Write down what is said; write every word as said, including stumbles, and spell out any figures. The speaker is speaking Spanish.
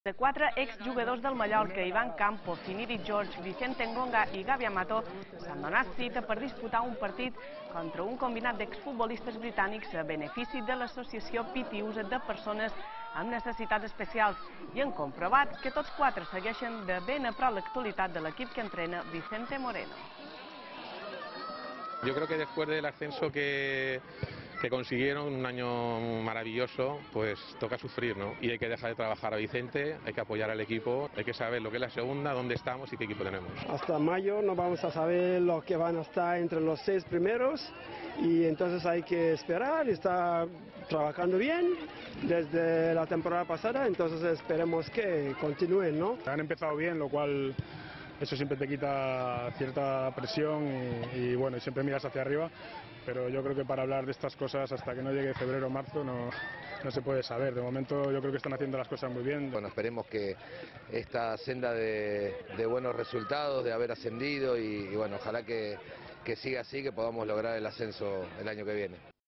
De quatre exjugadors del Mallorca, Iván Campo, Finidi George, Vicente Ngonga i Gavi Amato, s'han donat cita per disputar un partit contra un combinat d'exfutbolistes britànics a benefici de l'associació Pitiusa de persones amb necessitats especials i han comprovat que tots quatre segueixen de ben a prop l'actualitat de l'equip que entrena Vicente Moreno. Yo creo que después del ascenso que, que consiguieron, un año maravilloso, pues toca sufrir, ¿no? Y hay que dejar de trabajar a Vicente, hay que apoyar al equipo, hay que saber lo que es la segunda, dónde estamos y qué equipo tenemos. Hasta mayo no vamos a saber lo que van a estar entre los seis primeros y entonces hay que esperar, está trabajando bien desde la temporada pasada, entonces esperemos que continúen, ¿no? Han empezado bien, lo cual eso siempre te quita cierta presión y, y bueno, siempre miras hacia arriba, pero yo creo que para hablar de estas cosas hasta que no llegue febrero o marzo no, no se puede saber. De momento yo creo que están haciendo las cosas muy bien. Bueno, esperemos que esta senda de, de buenos resultados, de haber ascendido y, y bueno, ojalá que, que siga así, que podamos lograr el ascenso el año que viene.